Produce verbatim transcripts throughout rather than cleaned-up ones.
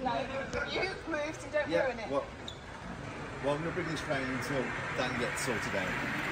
you move so don't Yeah, ruin it. well, well, I'm going to bring this round until Dan gets sorted out.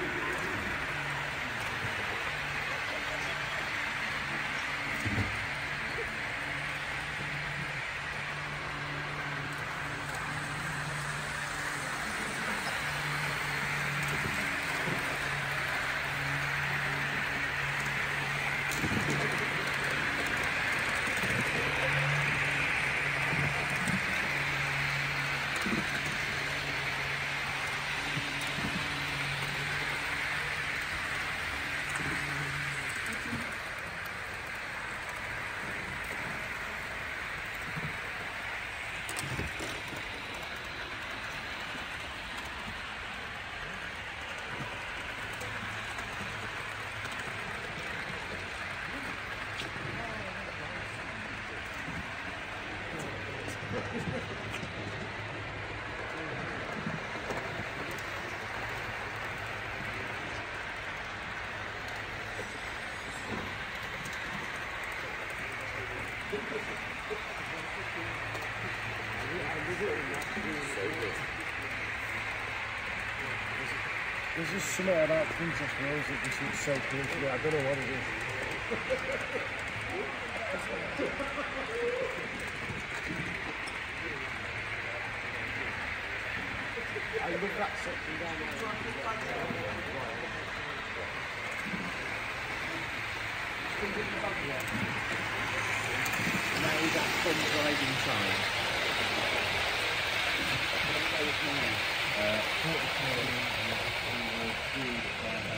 There's just something about Princess Rose that just looks so cool to me. I don't know what it is. I love that section down there. Now is that fun driving time. Uh,